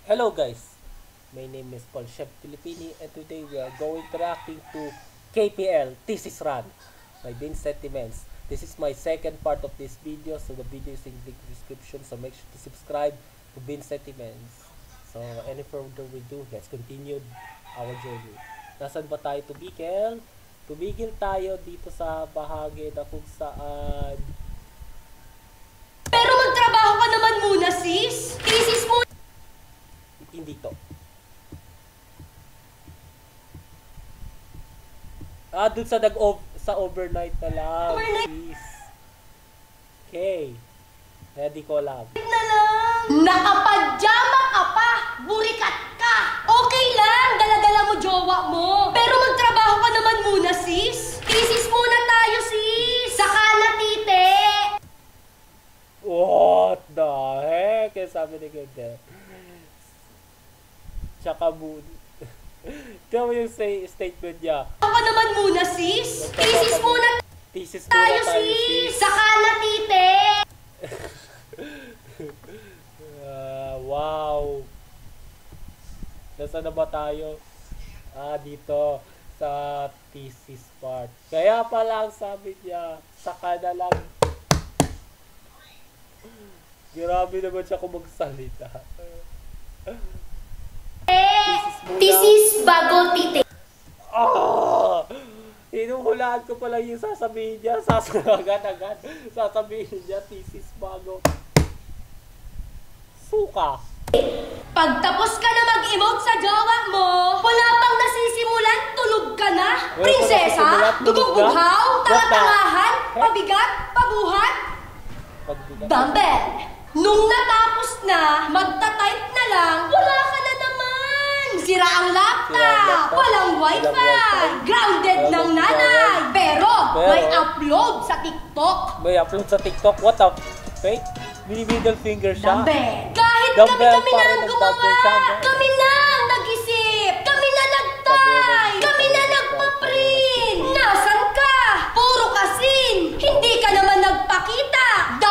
Hello guys, my name is Pol'shev and today we are going to reacting to KPL, Thesis Rant by VinCentiments. This is my second part of this video, so the video is in the description, so make sure to subscribe to VinCentiments. So any further ado, let's continue our journey. Nasaan ba tayo tumigil? Tumigil tayo dito sa bahagi na kung saan... Pero magtrabaho ka naman muna, sis! Thesis mo! Hindi to. Dun sa sa overnight na lang. Please. Okay. Ready ko lang. Na lang! Nakapadyama ka pa! Burikat ka! Okay lang! Dala-dala mo jowa mo! Pero magtrabaho ka naman muna, sis! Thesis muna tayo, sis! Saka na, tite! What the heck? Kaya sabi ni Ganda. Tsaka moon. Tignan mo yung statement niya. Ako naman muna, sis! Thesis muna tayo, sis! Saka na, tite! Wow! Nasaan na ba tayo? Dito. Sa thesis part. Kaya pala ang sabi niya, saka na lang. Grabe naman siya kung magsalita. Thesis bago tite. Hinuhulaan ko pala yung sasabihin niya. Agad-agad. Sasabihin niya, thesis bago. Suka. Pagtapos ka na mag-emote sa jowa mo, wala pang nasisimulan, tulog ka na. Prinsesa, dugong-bughaw, tanga-tangahan, pabigat, pabuhat. Dumbbell, nung natapos na, magta-type na lang, wala ka na naman. Sira ang laptop, walang wifi, grounded ng nanay. Pero may upload sa TikTok. May upload sa TikTok? What the fake? Middle finger siya. Dumbbell, kahit kami na ang gumawa, kami na ang nag-isip, kami na nag-type, kami na nagpa-print. Nasaan ka? Puro kasin, hindi ka naman nagpakita.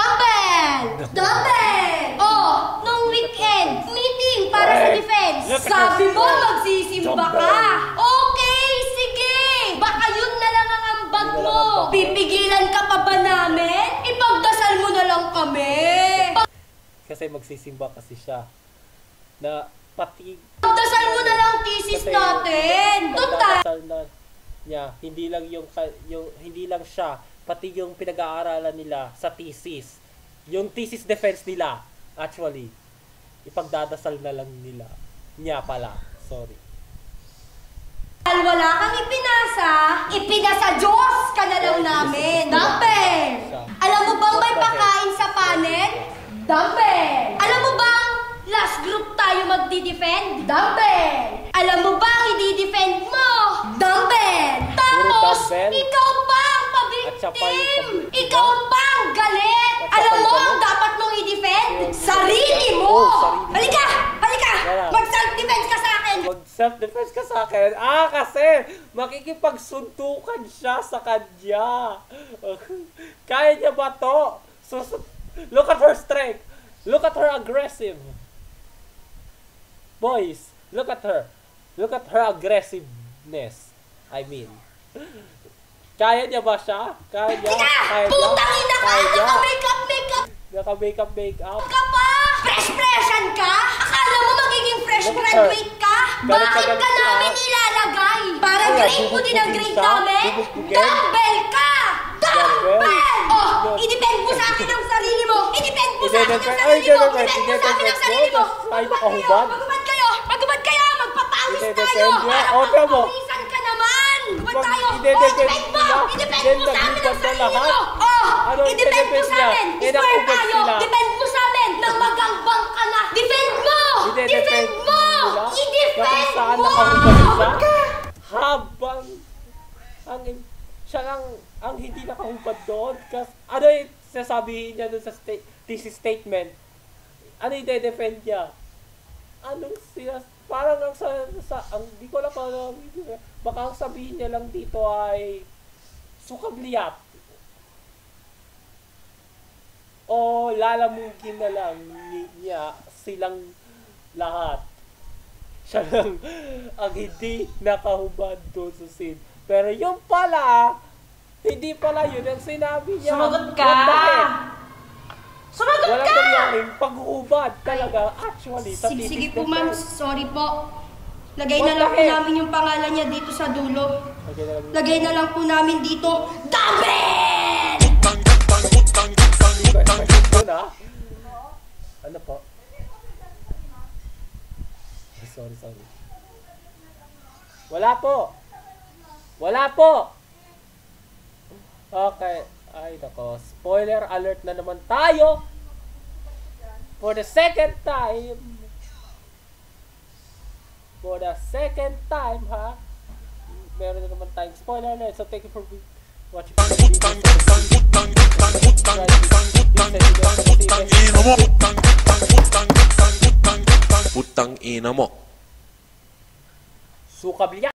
Dumbbell! Oh, nung weekend, meeting para sa defense. Sabi mo, magsisimba ka. Okay, sige. Baka yun na lang ang ambag mo. Pipigilan ka pa ba namin? Ipagdasal mo na lang kami. Kasi magsisimba kasi siya. Na pati... Pagdasal mo na lang thesis natin. Total. Na niya, hindi lang hindi lang siya, pati yung pinag-aaralan nila sa thesis. Yung thesis defense nila, actually, ipagdadasal na lang nila. Niya pala. Sorry. Wala kang ipinasa Diyos ka na lang namin. Dumbbell! Alam mo bang may pakain sa panel? Dumbbell! Alam mo bang last group tayo magdi-defend? Dumbbell! Alam mo bang i-defend mo? Dumbbell! Tapos, ikaw pa ang pabiktim! Ikaw pa ang galit! Alam mo ang dapat mong i-defend? Sarili mo! Halika! Halika! Mag-self-defense ka sa akin! Mag-self-defense ka sa akin? Kasi makikipagsuntukan siya sa kanya. Kaya niya ba to? So, look at her strength. Look at her aggressive. Boys, look at her. Look at her aggressiveness. I mean. Kaya niya ba siya? Kaya niya? Kaya niya? Putang ina ka! Naka-makeup! Naka-makeup ka pa! Fresh-freshan ka? Akala mo magiging fresh graduate ka? Bakit ka namin ilalagay? Para grade mo din ang grade namin? Dumbbell ka! Dumbbell! Oh, i-depend mo sa akin ang sarili mo! I-depend mo sa akin ang sarili mo! I-depend mo sa akin ang sarili mo! Magubad kayo! Magubad kayo! Magpapawis tayo! Magpapawisan ka naman! Magubad tayo! I-depend mo! I-depend mo sa amin ang sarili mo! Oh! I-depend mo sa amin! Square tayo! Depend mo sa amin! Nang magangbang ka na! Defend mo! Defend mo! I-defend mo! Habang ang hindi nakahubad doon. Kasi ano yung sasabihin niya doon sa thesis statement? Ano yung de-defend niya? Anong siya? Parang di ko lang alam. Baka ang sabihin niya lang dito ay sukabliyat. O lalamugin na lang niya silang lahat. Siya lang ang hindi nakahubad doon sa scene. Pero yung pala, hindi pala yun ang sinabi niya. Sumagot ka! Sumagot Walang ka! nangyaring paghubad talaga. Actually, sa TV. Sige po ma'am, sorry po. Lagay na lang po namin yung pangalan niya dito sa dulo. Lagay na lang po namin dito, Dumbbell! Ano po? Sorry. Wala po. Okay. Ay, nako. Spoiler alert na naman tayo. For the second time, ha? Meron na naman tayong spoiler alert. So, thank you for watching. Putang ina mo. Sukab liya.